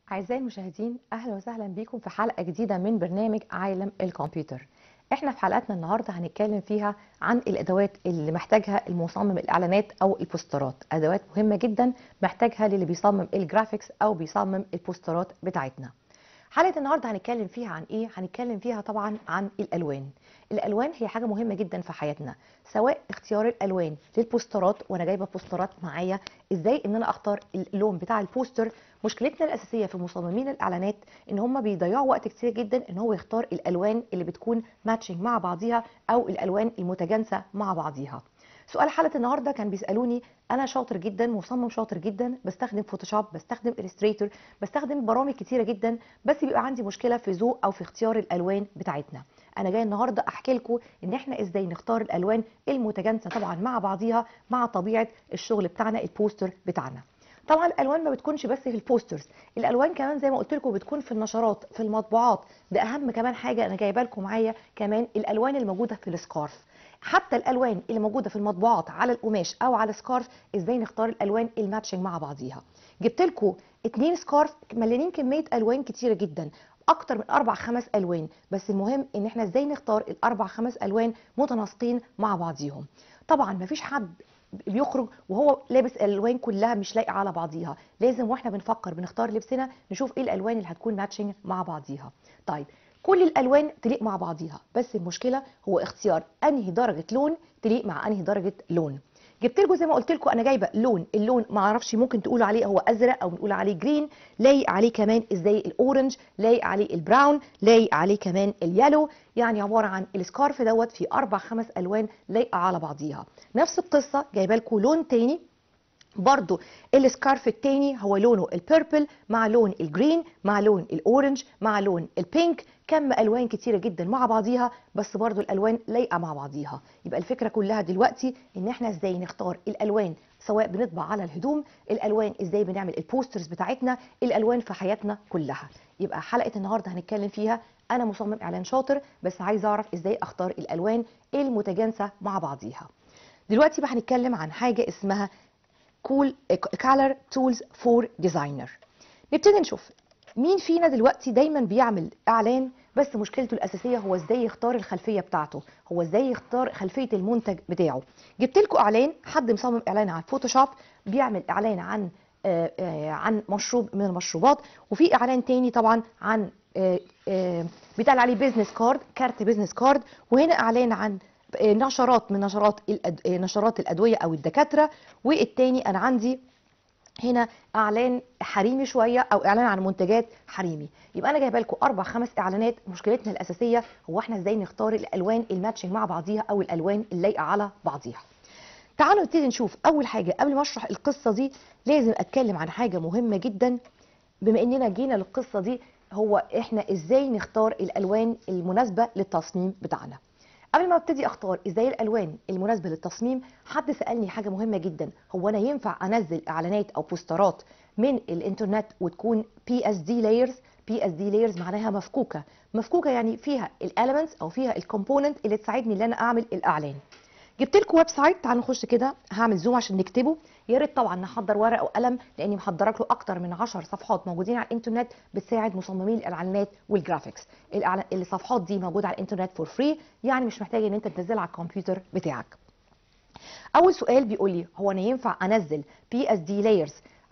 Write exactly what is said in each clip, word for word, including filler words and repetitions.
أعزائي المشاهدين، أهلا وسهلا بكم في حلقة جديدة من برنامج عالم الكمبيوتر. احنا في حلقتنا النهاردة هنتكلم فيها عن الأدوات اللي محتاجها المصمم الإعلانات أو البوسترات. أدوات مهمة جدا محتاجها للي بيصمم الجرافيكس أو بيصمم البوسترات بتاعتنا. حلقة النهاردة هنتكلم فيها عن ايه؟ هنتكلم فيها طبعا عن الألوان. الألوان هي حاجة مهمة جدا في حياتنا، سواء اختيار الألوان للبوسترات، وانا جايبة بوسترات معايا، ازاي ان انا اختار اللون بتاع البوستر. مشكلتنا الأساسية في مصممين الإعلانات ان هم بيضيعوا وقت كتير جدا ان هو يختار الألوان اللي بتكون ماتشنج مع بعضيها او الألوان المتجانسة مع بعضيها. سؤال حلقة النهارده كان بيسالوني: انا شاطر جدا، مصمم شاطر جدا، بستخدم فوتوشوب، بستخدم الستريتور، بستخدم برامج كتيره جدا، بس بيبقى عندي مشكله في ذوق او في اختيار الالوان بتاعتنا. انا جاي النهارده احكي لكم ان احنا ازاي نختار الالوان المتجانسه طبعا مع بعضيها مع طبيعه الشغل بتاعنا، البوستر بتاعنا. طبعا الالوان ما بتكونش بس في البوسترز، الالوان كمان زي ما قلت لكم بتكون في النشرات، في المطبوعات. ده اهم كمان حاجه انا جايبه لكم معايا، كمان الالوان الموجوده في السكارف. حتى الالوان اللي موجوده في المطبوعات على القماش او على السكارف، ازاي نختار الالوان الماتشنج مع بعضيها. جبت لكم اتنين سكارف مليانين كميه الوان كتيره جدا، اكتر من اربع خمس الوان، بس المهم ان احنا ازاي نختار الاربع خمس الوان متناسقين مع بعضيهم. طبعا مفيش حد بيخرج وهو لابس الالوان كلها مش لايقه على بعضيها، لازم واحنا بنفكر بنختار لبسنا نشوف ايه الالوان اللي هتكون ماتشنج مع بعضيها. طيب، كل الالوان تليق مع بعضيها، بس المشكله هو اختيار انهي درجه لون تليق مع انهي درجه لون. جبت لكم زي ما قلت لكم، انا جايبه لون، اللون ما اعرفش ممكن تقولوا عليه هو ازرق او بنقول عليه جرين، لايق عليه كمان ازاي الاورنج، لايق عليه البراون، لايق عليه كمان اليالو. يعني عباره عن السكارف دوت في اربع خمس الوان لايقه على بعضيها. نفس القصه جايبه لكم لون تاني برضو، السكارف التاني هو لونه البيربل مع لون الجرين مع لون الاورنج مع لون البينك، كم الوان كتيره جدا مع بعضيها، بس برضو الالوان لايقه مع بعضيها. يبقى الفكره كلها دلوقتي ان احنا ازاي نختار الالوان، سواء بنطبع على الهدوم، الالوان ازاي بنعمل البوسترز بتاعتنا، الالوان في حياتنا كلها. يبقى حلقه النهارده هنتكلم فيها. انا مصمم اعلان شاطر، بس عايز اعرف ازاي اختار الالوان المتجانسه مع بعضيها. دلوقتي بقى هنتكلم عن حاجه اسمها كول كالر تولز فور ديزاينر. نبتدي نشوف مين فينا دلوقتي دايما بيعمل اعلان، بس مشكلته الاساسيه هو ازاي يختار الخلفيه بتاعته، هو ازاي يختار خلفيه المنتج بتاعه. جبت لكم اعلان، حد مصمم اعلان على الفوتوشوب بيعمل اعلان عن آآ آآ عن مشروب من المشروبات، وفي اعلان تاني طبعا عن آآ آآ بيتقال عليه بيزنس كارد، كارت بيزنس كارد، وهنا اعلان عن نشرات من نشرات الأد... نشرات الادويه او الدكاتره، والتاني انا عندي هنا اعلان حريمي شويه او اعلان عن منتجات حريمي. يبقى انا جايبه لكم اربع خمس اعلانات. مشكلتنا الاساسيه هو احنا ازاي نختار الالوان الماتشنج مع بعضيها او الالوان اللايقه على بعضيها. تعالوا نبتدي نشوف. اول حاجه قبل ما اشرح القصه دي لازم اتكلم عن حاجه مهمه جدا، بما اننا جينا للقصه دي، هو احنا ازاي نختار الالوان المناسبه للتصميم بتاعنا. قبل ما ابتدي اختار ازاي الالوان المناسبه للتصميم، حد سالني حاجه مهمه جدا: هو انا ينفع انزل اعلانات او بوسترات من الانترنت وتكون بي اس دي لايرز؟ بي اس دي لايرز معناها مفكوكه، مفكوكه يعني فيها الاليمنتس او فيها الكومبوننت اللي تساعدني ان انا اعمل الاعلان. جبت لكم ويب سايت، تعالوا نخش كده، هعمل زوم عشان نكتبه. يا ريت طبعا نحضر ورقه وقلم، لاني محضره لكم اكتر من عشر صفحات موجودين على الانترنت بتساعد مصممين الاعلانات والجرافيكس. الصفحات دي موجوده على الانترنت فور فري، يعني مش محتاج ان انت تنزلها على الكمبيوتر بتاعك. اول سؤال بيقول لي: هو انا ينفع انزل بي اس دي لايرز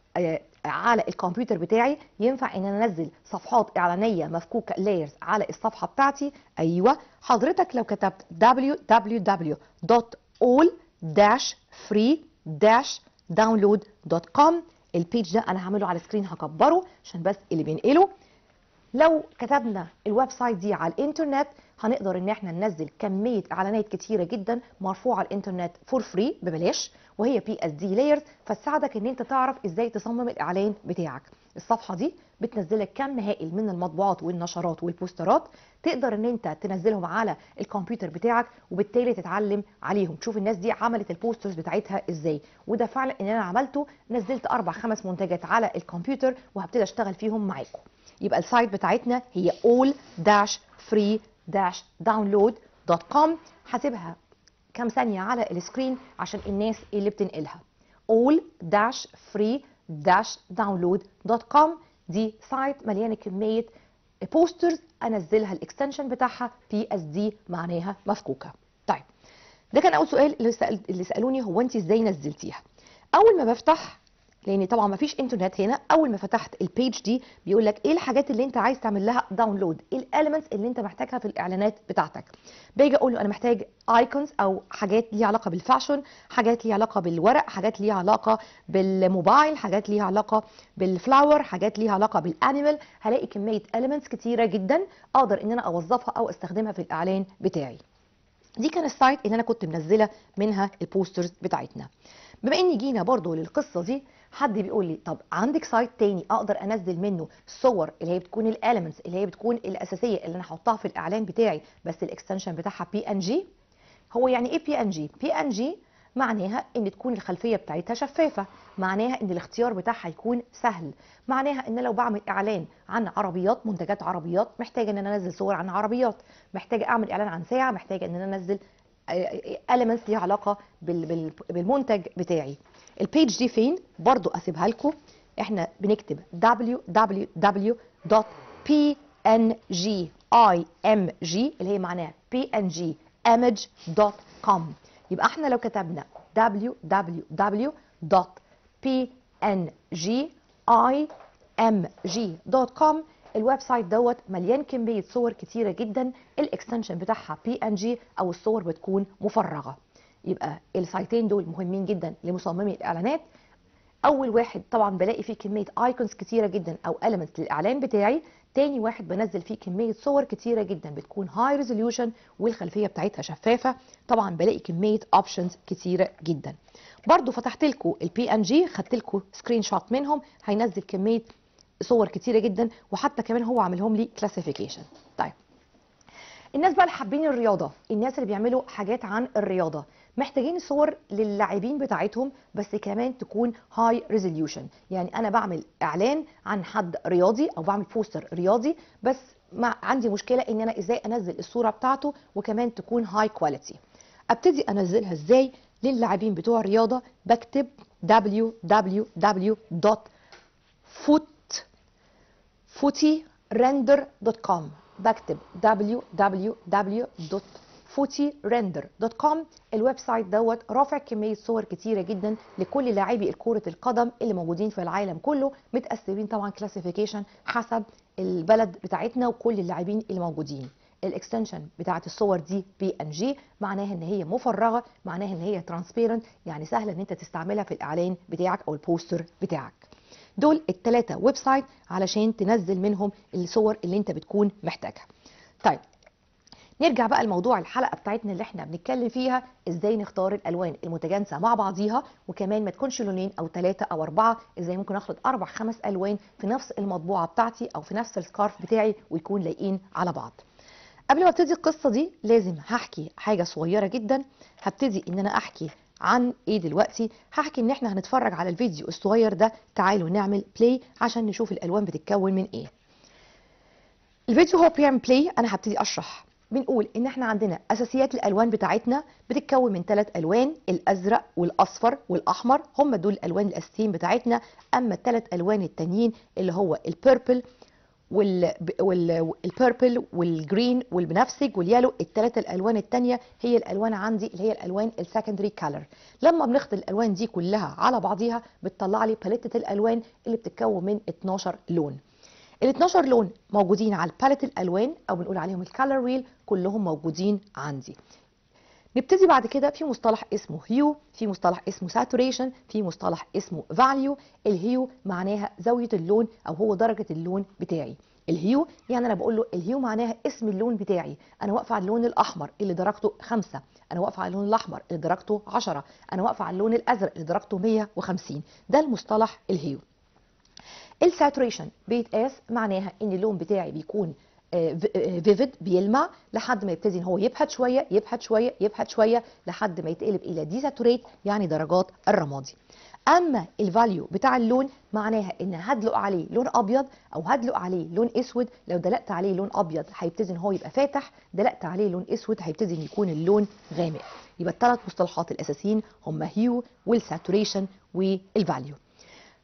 على الكمبيوتر بتاعي؟ ينفع ان انا انزل صفحات اعلانيه مفكوكه لايرز على الصفحه بتاعتي؟ ايوه، حضرتك لو كتبت دبليو دبليو دبليو دوت اول داش فري داش داونلود دوت كوم، البيج ده انا هعمله على السكرين، هكبره عشان بس اللي بينقله. لو كتبنا الويب سايت دي على الانترنت هنقدر ان احنا ننزل كميه اعلانات كتيره جدا مرفوعه على الانترنت فور فري ببلاش، وهي بي اس دي لايرز، فتساعدك ان انت تعرف ازاي تصمم الاعلان بتاعك. الصفحه دي بتنزلك كم هائل من المطبوعات والنشرات والبوسترات، تقدر ان انت تنزلهم على الكمبيوتر بتاعك وبالتالي تتعلم عليهم، تشوف الناس دي عملت البوسترز بتاعتها ازاي. وده فعلا ان انا عملته، نزلت اربع خمس منتجات على الكمبيوتر وهبتدي اشتغل فيهم معاكم. يبقى السايت بتاعتنا هي all dash free dash download دوت كوم. هسيبها كام ثانية على السكرين عشان الناس اللي بتنقلها. all dash free dash download دوت كوم، دي سايت مليانه كميه بوسترز انزلها الاكستنشن بتاعها بي اس دي معناها مفكوكه. طيب ده كان اول سؤال اللي, سأل... اللي سالوني هو انت ازاي نزلتيها. اول ما بفتح، لان طبعا ما فيش انترنت هنا، اول ما فتحت البيج دي بيقول لك ايه الحاجات اللي انت عايز تعمل لها داونلود، ايه الاليمنتس اللي انت محتاجها في الاعلانات بتاعتك. باجي اقول له انا محتاج ايكونز او حاجات ليها علاقه بالفاشن، حاجات ليها علاقه بالورق، حاجات ليها علاقه بالموبايل، حاجات ليها علاقه بالفلاور، حاجات ليها علاقه بالانيمال. هلاقي كميه اليمنتس كتيره جدا اقدر ان انا اوظفها او استخدمها في الاعلان بتاعي. دي كان السايت اللي انا كنت منزله منها البوسترز بتاعتنا. بما ان جينا برضو للقصه دي، حد بيقول لي طب عندك سايت تاني اقدر انزل منه الصور اللي هي بتكون الاليمنتس اللي هي بتكون الاساسيه اللي انا هحطها في الاعلان بتاعي بس الاكستنشن بتاعها بي ان جي؟ هو يعني ايه بي ان جي؟ بي ان جي معناها ان تكون الخلفيه بتاعتها شفافه، معناها ان الاختيار بتاعها يكون سهل، معناها ان لو بعمل اعلان عن عربيات، منتجات عربيات، محتاجه ان انا انزل صور عن عربيات، محتاجه اعمل اعلان عن ساعه، محتاجه ان انا انزل elements ليها علاقه بالمنتج بتاعي. البيج دي فين؟ برضو اسيبها لكم. احنا بنكتب دبليو دبليو دبليو دوت بي ان جي اللي هي معناها بي ان جي image دوت كوم. يبقى احنا لو كتبنا دبليو دبليو دبليو دوت بي ان جي دوت كوم، الويب سايت دوت مليان كميه صور كتيره جدا، الاكستنشن بتاعها بي ان جي او الصور بتكون مفرغه. يبقى السايتين دول مهمين جدا لمصممي الاعلانات. اول واحد طبعا بلاقي فيه كميه ايكونز كتيره جدا او elements للاعلان بتاعي، تاني واحد بنزل فيه كميه صور كتيره جدا بتكون هاي ريزوليوشن والخلفيه بتاعتها شفافه، طبعا بلاقي كميه اوبشنز كتيره جدا. برضو فتحت لكم البي ان جي، خدت لكم سكرين شوت منهم، هينزل كميه صور كتيره جدا، وحتى كمان هو عاملهم لي كلاسيفيكيشن. طيب الناس بقى اللي حابين الرياضه، الناس اللي بيعملوا حاجات عن الرياضه، محتاجين صور للاعبين بتاعتهم بس كمان تكون هاي ريزوليوشن. يعني انا بعمل اعلان عن حد رياضي او بعمل بوستر رياضي، بس ما عندي مشكله ان انا ازاي انزل الصوره بتاعته وكمان تكون هاي كواليتي. ابتدي انزلها ازاي للاعبين بتوع الرياضه؟ بكتب دبليو دبليو دبليو دوت فوتي ريندر دوت كوم، بكتب دبليو دبليو دبليو دوت فوتي ريندر دوت كوم. الويب سايت دوت رافع كميه صور كتيره جدا لكل لاعبي كره القدم اللي موجودين في العالم كله، متقسمين طبعا كلاسيفيكيشن حسب البلد بتاعتنا وكل اللاعبين اللي موجودين. الاكستنشن بتاعت الصور دي بي ان جي، معناها ان هي مفرغه، معناها ان هي ترانسبيرنت، يعني سهله ان انت تستعملها في الاعلان بتاعك او البوستر بتاعك. دول الثلاثه ويب سايت علشان تنزل منهم الصور اللي انت بتكون محتاجها. طيب نرجع بقى لموضوع الحلقه بتاعتنا اللي احنا بنتكلم فيها، ازاي نختار الالوان المتجانسه مع بعضيها، وكمان ما تكونش لونين او ثلاثه او اربعه، ازاي ممكن اخلط اربع خمس الوان في نفس المطبوعه بتاعتي او في نفس السكارف بتاعي ويكون لايقين على بعض. قبل ما ابتدي القصه دي لازم هحكي حاجه صغيره جدا. هبتدي ان انا احكي عن ايه دلوقتي؟ هحكي ان احنا هنتفرج على الفيديو الصغير ده، تعالوا نعمل بلاي عشان نشوف الالوان بتتكون من ايه. الفيديو هو بيعمل بلاي، انا هبتدي اشرح. بنقول ان احنا عندنا اساسيات الالوان بتاعتنا بتتكون من ثلاث الوان، الازرق والاصفر والاحمر، هم دول الالوان الاساسيين بتاعتنا. اما الثلاث الوان التانيين اللي هو البيربل والبيربل والجرين والبنفسج واليالو، الثلاثه الالوان الثانيه هي الالوان عندي اللي هي الالوان السكندري كالر. لما بنخلط الالوان دي كلها على بعضيها بتطلع لي باليته الالوان اللي بتتكون من اتناشر لون. ال اتناشر لون موجودين على الباليت الالوان او بنقول عليهم الكالر ويل، كلهم موجودين عندي. نبتدي بعد كده في مصطلح اسمه هيو، في مصطلح اسمه ساتوريشن، في مصطلح اسمه فاليو. الهيو معناها زاويه اللون او هو درجه اللون بتاعي. الهيو يعني انا بقول له الهيو معناها اسم اللون بتاعي، انا واقفه على اللون الاحمر اللي درجته خمسة، انا واقفه على اللون الاحمر اللي درجته عشرة، انا واقفه على اللون الازرق اللي درجته مية وخمسين. ده المصطلح الهيو. الساتوريشن بيتقاس معناها ان اللون بتاعي بيكون فيفيد، بيلمع لحد ما يبتدي ان هو يبهت شويه يبهت شويه يبهت شويه لحد ما يتقلب الى ديساتوريت، يعني درجات الرمادي. اما الفاليو بتاع اللون معناها ان هدلق عليه لون ابيض او هدلق عليه لون اسود. لو دلقت عليه لون ابيض هيبتدي ان هو يبقى فاتح، دلقت عليه لون اسود هيبتدي ان يكون اللون غامق. يبقى الثلاث مصطلحات الاساسيين هم هيو والساتوريشن والفاليو.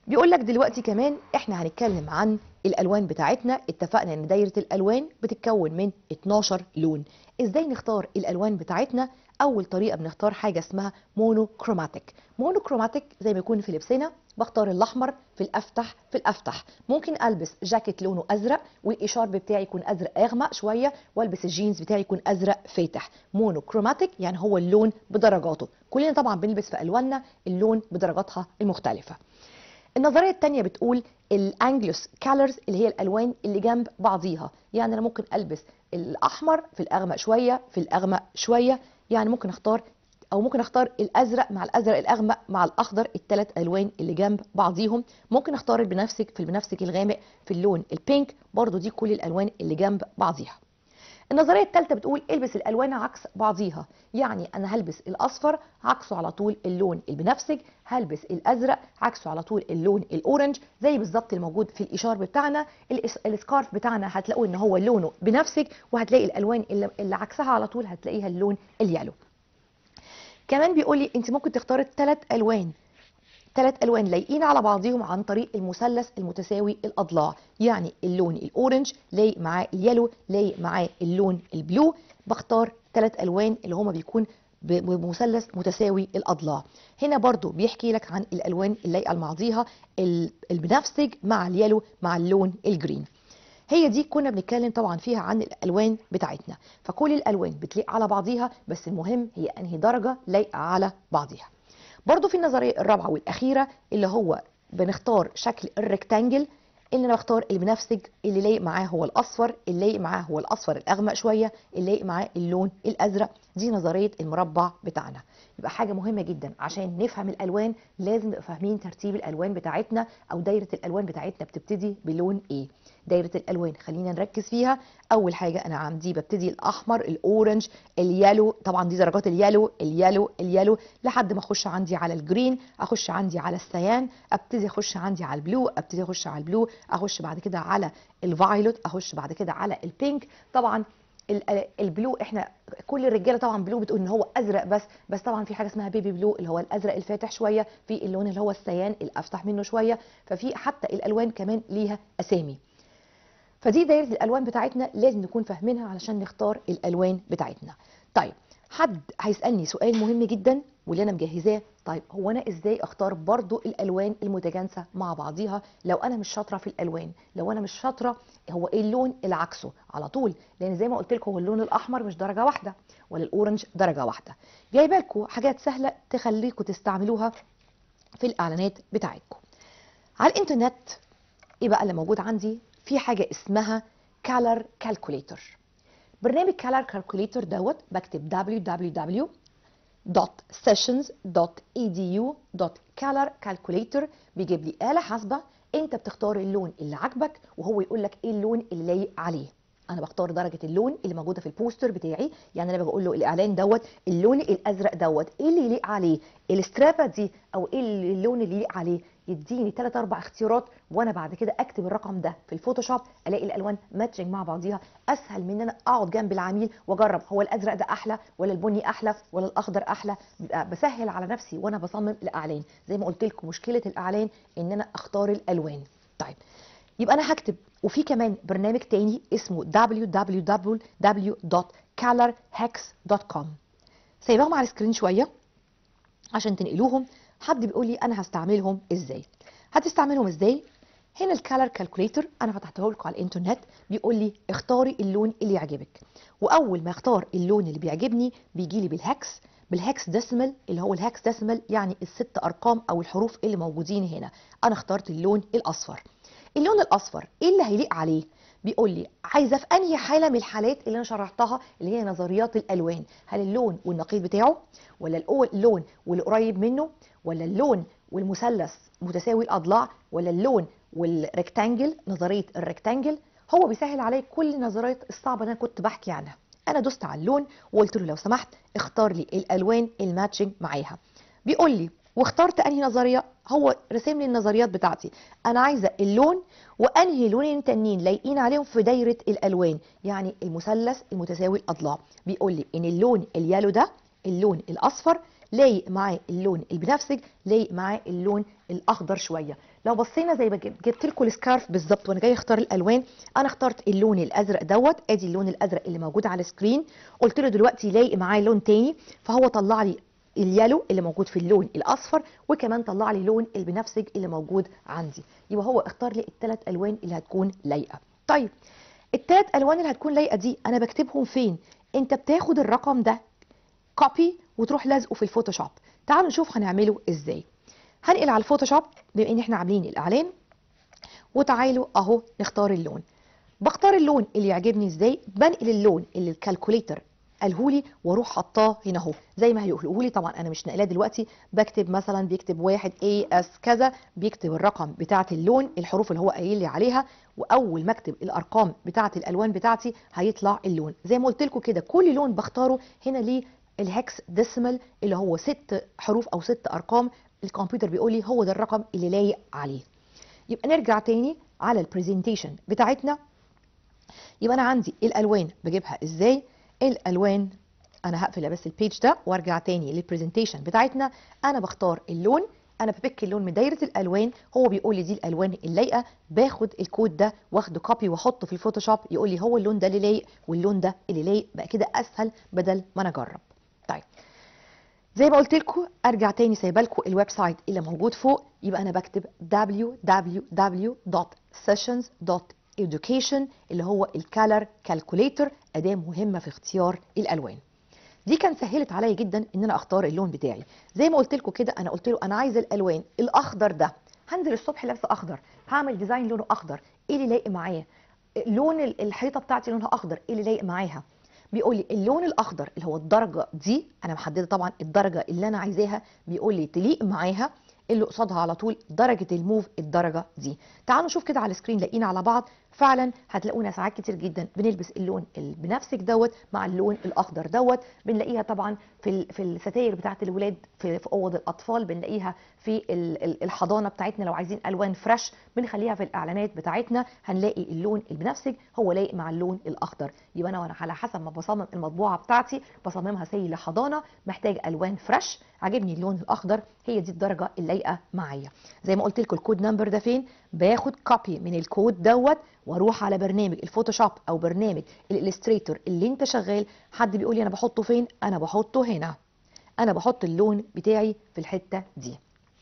بيقول لك دلوقتي كمان احنا هنتكلم عن الالوان بتاعتنا. اتفقنا ان دايره الالوان بتتكون من اتناشر لون. ازاي نختار الالوان بتاعتنا؟ اول طريقه بنختار حاجه اسمها مونوكروماتيك. مونوكروماتيك زي ما يكون في لبسنا، بختار الاحمر في الافتح في الافتح. ممكن البس جاكيت لونه ازرق والاشارب بتاعي يكون ازرق اغمق شويه، والبس الجينز بتاعي يكون ازرق فاتح. مونوكروماتيك يعني هو اللون بدرجاته. كلنا طبعا بنلبس في الواننا اللون بدرجاتها المختلفه. النظريه الثانيه بتقول الانجلوس كالرز، اللي هي الالوان اللي جنب بعضيها. يعني انا ممكن البس الاحمر في الاغمق شويه في الاغمق شويه، يعني ممكن اختار او ممكن اختار الازرق مع الازرق الاغمق مع الاخضر، الثلاث الوان اللي جنب بعضيهم. ممكن اختار البنفسج في البنفسج الغامق في اللون البينك، برضو دي كل الالوان اللي جنب بعضيها. النظريه الثالثه بتقول البس الالوان عكس بعضيها. يعني انا هلبس الاصفر عكسه على طول اللون البنفسج، هلبس الازرق عكسه على طول اللون الاورنج، زي بالظبط الموجود في الاشارب بتاعنا. السكارف بتاعنا هتلاقوا ان هو لونه بنفسج، وهتلاقي الالوان اللي, اللي عكسها على طول هتلاقيها اللون اليالو. كمان بيقول لي انت ممكن تختاري ثلاث الوان ثلاث الوان لايقين على بعضهم عن طريق المثلث المتساوي الاضلاع. يعني اللون الاورنج لايق معاه اليالو، لايق معاه اللون البلو. بختار ثلاث الوان اللي هما بيكون بمثلث متساوي الاضلاع. هنا برضو بيحكي لك عن الالوان اللي لايقه مع بعضيها، البنفسج مع اليالو مع اللون الجرين. هي دي كنا بنتكلم طبعا فيها عن الالوان بتاعتنا. فكل الالوان بتليق على بعضيها، بس المهم هي انهي درجه لايقه على بعضيها. برضو في النظريه الرابعه والاخيره اللي هو بنختار شكل الريكتانجل، ان انا بختار البنفسج اللي لايق معاه هو الاصفر، اللي لايق معاه هو الاصفر الاغمق شويه، اللي لايق معاه اللون الازرق. دي نظريه المربع بتاعنا. يبقى حاجه مهمه جدا عشان نفهم الالوان لازم نبقى فاهمين ترتيب الالوان بتاعتنا، او دايره الالوان بتاعتنا بتبتدي بلون ايه. دايره الالوان خلينا نركز فيها. اول حاجه انا عندي ببتدي الاحمر، الاورنج، اليالو، طبعا دي درجات اليالو اليالو اليالو لحد ما اخش عندي على الجرين، اخش عندي على السيان، ابتدي اخش عندي على البلو، ابتدي اخش على البلو، اخش بعد كده على الفايلوت، اخش بعد كده على البينك. طبعا البلو احنا كل الرجاله طبعا بلو بتقول ان هو ازرق، بس بس طبعا في حاجه اسمها بيبي بلو اللي هو الازرق الفاتح شويه، في اللون اللي هو السيان الافتح منه شويه. ففي حتى الالوان كمان ليها اسامي. فدي دايره الالوان بتاعتنا لازم نكون فاهمينها علشان نختار الالوان بتاعتنا. طيب حد هيسالني سؤال مهم جدا واللي انا مجهزاه، طيب هو انا ازاي اختار برضو الالوان المتجانسه مع بعضيها لو انا مش شاطره في الالوان؟ لو انا مش شاطره هو ايه اللون اللي عكسه على طول؟ لان زي ما قلت لكم هو اللون الاحمر مش درجه واحده، ولا الاورنج درجه واحده. جايبه لكم حاجات سهله تخليكم تستعملوها في الاعلانات بتاعتكم على الانترنت. ايه بقى اللي موجود عندي؟ في حاجه اسمها كالر كالكوليتر. برنامج كالر كالكوليتر دوت بكتب دبليو دبليو دبليو دوت سيشنز دوت اي دي يو دوت كالر كالكوليتر. بيجيب لي آلة حاسبة، انت بتختار اللون اللي عاجبك وهو يقول لك ايه اللون اللي لايق عليه. انا بختار درجه اللون اللي موجوده في البوستر بتاعي. يعني انا بقول له الاعلان دوت اللون الازرق دوت ايه اللي يليق عليه، الاسترابه دي او ايه اللون اللي يليق عليه. يديني ثلاث اربع اختيارات، وانا بعد كده اكتب الرقم ده في الفوتوشوب، الاقي الالوان ماتشنج مع بعضيها. اسهل من ان انا اقعد جنب العميل واجرب هو الازرق ده احلى ولا البني احلى ولا الاخضر احلى. بسهل على نفسي وانا بصمم الاعلان. زي ما قلت لكم مشكله الاعلان ان انا اختار الالوان. طيب يبقى انا هكتب. وفي كمان برنامج تاني اسمه دبليو دبليو دبليو دوت كالر هاكس دوت كوم. سايباهم على السكرين شويه عشان تنقلوهم. حد بيقول لي انا هستعملهم ازاي؟ هتستعملهم ازاي؟ هنا الكالر كالكوليتر انا فتحته لكم على الانترنت. بيقول لي اختاري اللون اللي يعجبك، واول ما اختار اللون اللي بيعجبني بيجي لي بالهكس بالهكس ديسيمال، اللي هو الهكس ديسيمال يعني الست ارقام او الحروف اللي موجودين هنا. انا اخترت اللون الاصفر. اللون الاصفر ايه اللي هيليق عليه؟ بيقول لي عايزه في انهي حاله من الحالات اللي انا شرحتها اللي هي نظريات الالوان. هل اللون والنقيض بتاعه، ولا اللون والقريب منه، ولا اللون والمثلث متساوي الاضلاع، ولا اللون والريكتانجل نظريه الريكتانجل. هو بيسهل علي كل النظريات الصعبه اللي انا كنت بحكي عنها. انا دوست على اللون وقلت له لو سمحت اختار لي الالوان الماتشنج معاها. بيقول لي واخترت انهي نظريه. هو رسم لي النظريات بتاعتي. انا عايزه اللون وانهي لونين تانيين لايقين عليهم في دايره الالوان، يعني المثلث المتساوي الاضلاع. بيقول لي ان اللون اليالو ده اللون الاصفر لايق معاه اللون البنفسج، لايق معاه اللون الاخضر شويه. لو بصينا زي ما جب- جبت لكم السكارف بالظبط وانا جاي اختار الالوان، انا اخترت اللون الازرق دوت، ادي اللون الازرق اللي موجود على السكرين، قلت له دلوقتي لايق معايا لون تاني، فهو طلع لي اليالو اللي موجود في اللون الاصفر، وكمان طلع لي لون البنفسج اللي موجود عندي. يبقى هو اختار لي الثلاث الوان اللي هتكون لايقه. طيب الثلاث الوان اللي هتكون لايقه دي انا بكتبهم فين؟ انت بتاخد الرقم ده كوبي وتروح لازقه في الفوتوشوب. تعالوا نشوف هنعمله ازاي. هنقل على الفوتوشوب بما ان احنا عاملين الاعلان، وتعالوا اهو نختار اللون. بختار اللون اللي يعجبني ازاي؟ بنقل اللون اللي الكالكوليتر قالهولي واروح حطاه هنا اهو زي ما هيقولهولي. طبعا انا مش ناقلاه دلوقتي، بكتب مثلا بيكتب واحد اي اس كذا، بيكتب الرقم بتاعه اللون، الحروف اللي هو قايل لي عليها، واول ما اكتب الارقام بتاعه الالوان بتاعتي هيطلع اللون. زي ما قلت لكم كده كل لون بختاره هنا ليه الهكس ديسيمال اللي هو ست حروف او ست ارقام، الكمبيوتر بيقول لي هو ده الرقم اللي لايق عليه. يبقى نرجع تاني على البرزنتيشن بتاعتنا. يبقى انا عندي الالوان بجيبها ازاي؟ الالوان انا هقفل بس البيج ده وارجع تاني للبرزنتيشن بتاعتنا. انا بختار اللون، انا ببيك اللون من دايره الالوان، هو بيقول لي دي الالوان اللايقه، باخد الكود ده واخده كوبي واحطه في الفوتوشوب، يقول لي هو اللون ده اللي لايق واللون ده اللي لايق، بقى كده اسهل بدل ما انا اجرب. طيب زي ما قلت لكم ارجع تاني سايبه لكم الويب سايت اللي موجود فوق. يبقى انا بكتب دبليو دبليو دبليو دوت سيشنز دوت education اللي هو الكالر كالكوليتر، اداه مهمه في اختيار الالوان. دي كان سهلت عليا جدا ان انا اختار اللون بتاعي. زي ما قلت لكم كده انا قلت له انا عايزه الالوان الاخضر ده، هنزل الصبح لابسه اخضر، هعمل ديزاين لونه اخضر، ايه اللي لايق معايا؟ لون الحيطه بتاعتي لونها اخضر، ايه اللي لايق معاها؟ بيقول لي اللون الاخضر اللي هو الدرجه دي، انا محدده طبعا الدرجه اللي انا عايزاها، بيقول لي تليق معاها اللي قصادها على طول درجه الموف الدرجه دي. تعالوا نشوف كده على السكرين لاقيين على بعض. فعلا هتلاقونا ساعات كتير جدا بنلبس اللون البنفسج دوت مع اللون الاخضر دوت، بنلاقيها طبعا في ال- في الستاير بتاعه الولاد، في في اوض الاطفال، بنلاقيها في ال- ال- الحضانه بتاعتنا. لو عايزين الوان فريش بنخليها في الاعلانات بتاعتنا، هنلاقي اللون البنفسج هو لايق مع اللون الاخضر. يبقى انا وانا على حسب ما بصمم المطبوعه بتاعتي بصممها سي لحضانه محتاج الوان فريش، عاجبني اللون الاخضر، هي دي الدرجه اللايقه معايا. زي ما قلت لكم الكود نمبر ده فين؟ باخد كوبي من الكود دوت واروح على برنامج الفوتوشوب او برنامج الالستريتور اللي انت شغال. حد بيقول لي انا بحطه فين؟ انا بحطه هنا، انا بحط اللون بتاعي في الحته دي.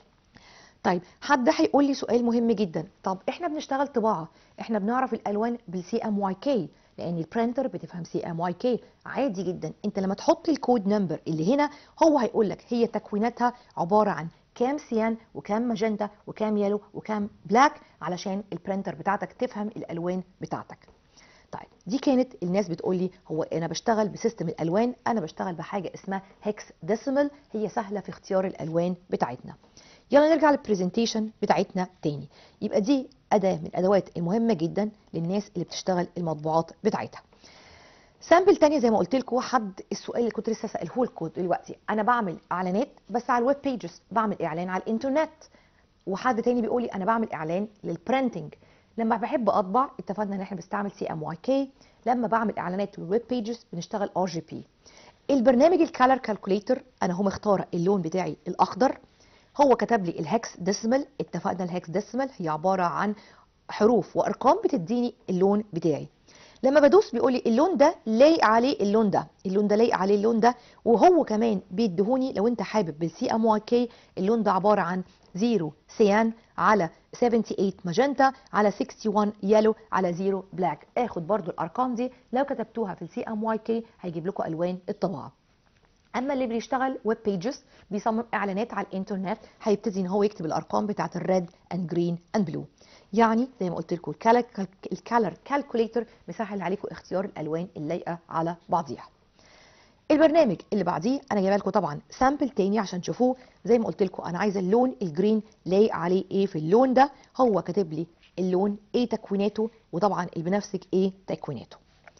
طيب حد هيقول لي سؤال مهم جدا، طب احنا بنشتغل طباعه، احنا بنعرف الالوان بالسي ام واي كي لان البرينتر بتفهم سي ام واي كي. عادي جدا، انت لما تحط الكود نمبر اللي هنا هو هيقول لك هي تكويناتها عباره عن كام سيان وكام ماجنتا وكام يلو وكام بلاك، علشان البرينتر بتاعتك تفهم الالوان بتاعتك. طيب دي كانت الناس بتقول لي هو انا بشتغل بسيستم الالوان، انا بشتغل بحاجه اسمها هيكس ديسيمال، هي سهله في اختيار الالوان بتاعتنا. يلا نرجع للبرزنتيشن بتاعتنا تاني. يبقى دي اداه من الادوات المهمه جدا للناس اللي بتشتغل المطبوعات بتاعتها. سامبل تانية زي ما قلت لكم، حد السؤال اللي كنت لسه سأله لكم دلوقتي، انا بعمل اعلانات بس على الويب بيجز، بعمل اعلان على الانترنت. وحد تاني بيقول لي انا بعمل اعلان للبرنتنج. لما بحب اطبع اتفقنا ان احنا بنستعمل سي ام واي كي، لما بعمل اعلانات للويب بيجز بنشتغل ار جي بي. البرنامج الكالر كالكوليتر انا هو مختار اللون بتاعي الاخضر، هو كتب لي الهكس ديسيمال، اتفقنا الهكس ديسيمال هي عباره عن حروف وارقام بتديني اللون بتاعي. لما بدوس بيقول لي اللون ده لايق عليه اللون ده، اللون ده لايق عليه اللون ده، وهو كمان بيديهوني لو انت حابب بالسي ام واي كي اللون ده عباره عن صفر سيان على ثمانية وسبعين ماجنتا على واحد وستين يلو على صفر بلاك. اخد برضو الارقام دي لو كتبتوها في السي ام واي كي هيجيب لكم الوان الطباعه. اما اللي بيشتغل ويب بيجز بيصمم اعلانات على الانترنت، هيبتدي ان هو يكتب الارقام بتاعت الريد اند جرين اند بلو. يعني زي ما قلت لكم الكالر كالكوليتر مسهل عليكم اختيار الالوان اللايقه على بعضيها. البرنامج اللي بعديه انا جايبه لكم طبعا سامبل تاني عشان تشوفوه. زي ما قلت لكم انا عايزه اللون الجرين لايق عليه ايه في اللون ده، هو كاتب لي اللون ايه تكويناته، وطبعا البنفسج ايه تكويناته.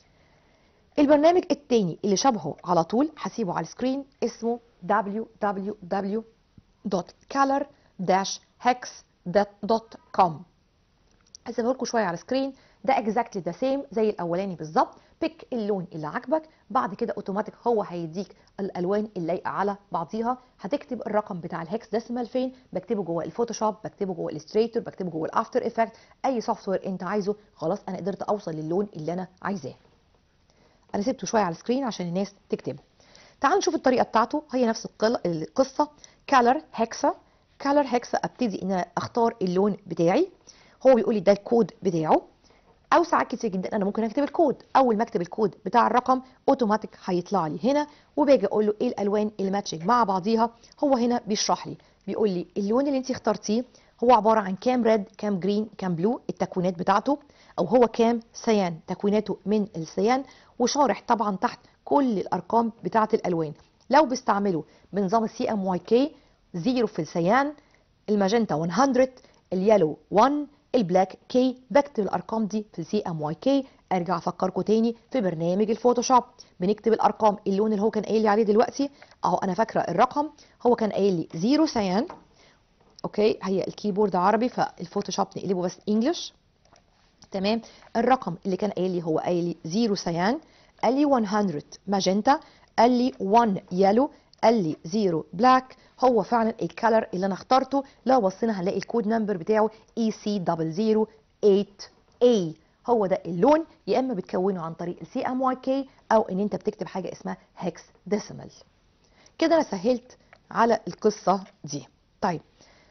البرنامج التاني اللي شبهه على طول هسيبه على السكرين اسمه دبليو دبليو دبليو دوت كالر داش هيكس دوت كوم. هسيبه لكم شويه على السكرين. ده اكزاكتلي ذا سيم زي الاولاني بالظبط. بيك اللون اللي عاجبك، بعد كده اوتوماتيك هو هيديك الالوان اللايقه على بعضيها. هتكتب الرقم بتاع الهكس ديسيمال فين؟ بكتبه جوه الفوتوشوب، بكتبه جوه الاستريتور، بكتبه جوه الافتر افكت، اي سوفت وير انت عايزه. خلاص انا قدرت اوصل للون اللي انا عايزاه. انا سبته شويه على السكرين عشان الناس تكتبه. تعالوا نشوف الطريقه بتاعته. هي نفس القصه. كالر هكسا. كالر هكسا ابتدي ان انا اختار اللون بتاعي. هو بيقول لي ده الكود بتاعه. او ساعات كتير جدا انا ممكن اكتب الكود. اول ما اكتب الكود بتاع الرقم اوتوماتيك هيطلع لي هنا، وباجي اقول له ايه الالوان اللي ماتشنج مع بعضيها. هو هنا بيشرح لي، بيقول لي اللون اللي انت اخترتيه هو عباره عن كام ريد، كام جرين، كام بلو، التكوينات بتاعته، او هو كام سيان، تكويناته من السيان. وشارح طبعا تحت كل الارقام بتاعه الالوان. لو بيستعملوا بنظام السي ام واي كي، زيرو في السيان، الماجنتا مية، اليالو واحد، البلاك كي. بكتب الارقام دي في سي ام واي كي. ارجع افكركم تاني في برنامج الفوتوشوب بنكتب الارقام. اللون اللي هو كان قايل لي عليه دلوقتي اهو، انا فاكره الرقم هو كان قايل لي زيرو سيان. اوكي، هي الكيبورد عربي فالفوتوشوب نقلبه بس انجلش. تمام. الرقم اللي كان قايل لي هو قايل لي زيرو سيان، قال لي مية ماجنتا، قال لي واحد يالو، قال لي زيرو بلاك. هو فعلا الكالر اللي انا اخترته. لو بصينا هنلاقي الكود نمبر بتاعه اي سي صفر صفر تمانية اي. هو ده اللون. يا اما بتكونه عن طريق السي ام واي كي، او ان انت بتكتب حاجه اسمها هكس ديسيمال. كده انا سهلت على القصه دي. طيب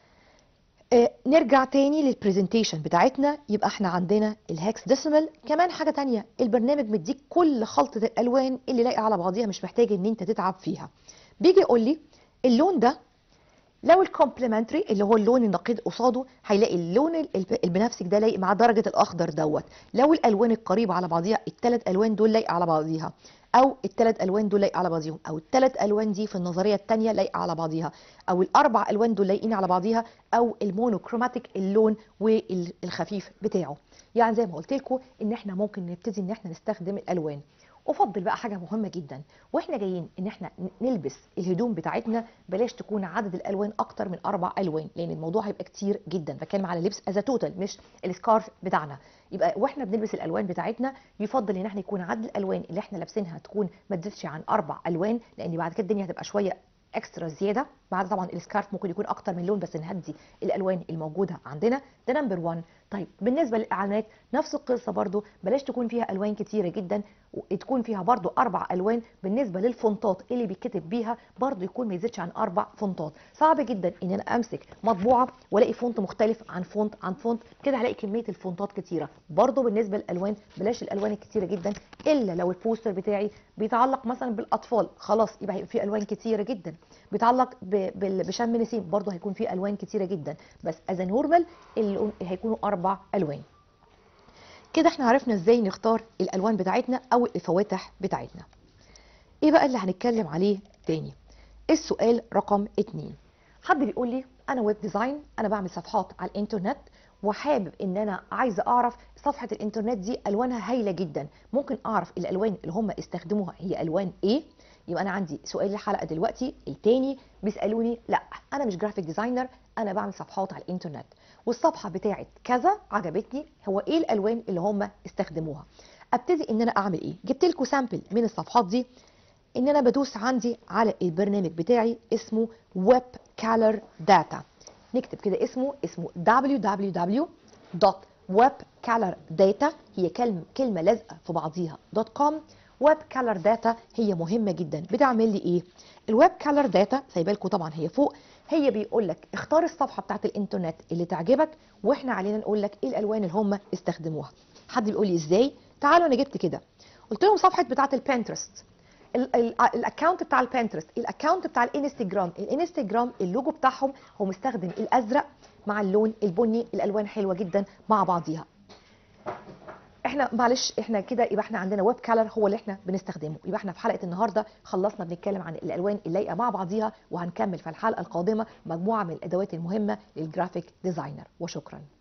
آه نرجع تاني للبرزنتيشن بتاعتنا. يبقى احنا عندنا الهكس ديسيمال. كمان حاجه تانية، البرنامج مديك كل خلطه الالوان اللي لايقه على بعضيها، مش محتاج ان انت تتعب فيها. بيجي يقول لي اللون ده لو الكومبلمنتري اللي هو اللون النقيض قصاده هيلاقي اللون البنفسجي ده لايق مع درجه الاخضر دوت. لو الالوان القريبه على بعضيها، الثلاث الوان دول لايقه على بعضيها، او الثلاث الوان دول لايقه على بعضيهم، او الثلاث الوان دي في النظريه الثانيه لايقه على بعضيها، او الاربع الوان دول لايقين على بعضيها، او المونوكروماتيك اللون والخفيف بتاعه. يعني زي ما قلت لكم ان احنا ممكن نبتدي ان احنا نستخدم الالوان. افضل بقى حاجه مهمه جدا واحنا جايين ان احنا نلبس الهدوم بتاعتنا، بلاش تكون عدد الالوان اكتر من اربع الوان، لان الموضوع هيبقى كتير جدا. بتكلم على لبس از توتال مش السكارف بتاعنا. يبقى واحنا بنلبس الالوان بتاعتنا يفضل ان احنا يكون عدد الالوان اللي احنا لابسينها تكون ما تزيدش عن اربع الوان، لان بعد كده الدنيا هتبقى شويه اكسترا زياده. بعد طبعا السكارف ممكن يكون اكتر من لون، بس نهدي الالوان الموجوده عندنا. ده نمبر واحد. طيب بالنسبه للاعلانات نفس القصه برضو، بلاش تكون فيها الوان كتيره جدا، وتكون فيها برضو اربع الوان. بالنسبه للفونتات اللي بيتكتب بيها برضو يكون ما يزيدش عن اربع فونتات. صعب جدا ان انا امسك مطبوعه والاقي فونت مختلف عن فونت عن فونت، كده هلاقي كميه الفونتات كتيره. برضو بالنسبه للالوان بلاش الالوان الكتيره جدا، الا لو البوستر بتاعي بيتعلق مثلا بالاطفال، خلاص يبقى هيبقى فيه الوان كتيره جدا. بيتعلق بشم نسيم برضو هيكون فيه الوان كتيره جدا، بس از نورمال هيكونوا اربع الوان. كده احنا عرفنا ازاي نختار الالوان بتاعتنا او الفواتح بتاعتنا. ايه بقى اللي هنتكلم عليه تاني؟ السؤال رقم اتنين. حد بيقول لي انا ويب ديزاين، انا بعمل صفحات على الانترنت، وحابب ان انا عايزه اعرف صفحه الانترنت دي الوانها هايله جدا، ممكن اعرف الالوان اللي هم استخدموها هي الوان ايه؟ يبقى انا عندي سؤال الحلقه دلوقتي التاني. بيسالوني لا انا مش جرافيك ديزاينر، انا بعمل صفحات على الانترنت، والصفحه بتاعت كذا عجبتني، هو ايه الالوان اللي هم استخدموها؟ ابتدي ان انا اعمل ايه؟ جبت لكم سامبل من الصفحات دي. ان انا بدوس عندي على البرنامج بتاعي اسمه ويب كالر داتا. نكتب كده اسمه اسمه دبليو دبليو دبليو دوت ويب كالر داتا. هي كلمه كلمه لازقه في بعضيها دوت كوم. ويب كالر داتا هي مهمه جدا، بتعمل لي ايه؟ الويب كالر داتا سايبه لكم طبعا هي فوق، هي بيقول لك اختار الصفحه بتاعت الانترنت اللي تعجبك، واحنا علينا نقول لك ايه الالوان اللي هم استخدموها. حد بيقول لي ازاي؟ تعالوا انا جبت كده، قلت لهم صفحه بتاعت البنترست، الاكونت بتاع البنترست، الاكونت بتاع الانستجرام. الانستجرام اللوجو بتاعهم هو مستخدم الازرق مع اللون البني، الالوان حلوه جدا مع بعضيها. احنا معلش احنا كده يبقى احنا عندنا ويب كالر هو اللي احنا بنستخدمه. يبقى احنا في حلقه النهارده خلصنا بنتكلم عن الالوان اللايقه مع بعضيها، وهنكمل في الحلقه القادمه مجموعه من الادوات المهمه للجرافيك ديزاينر. وشكرا.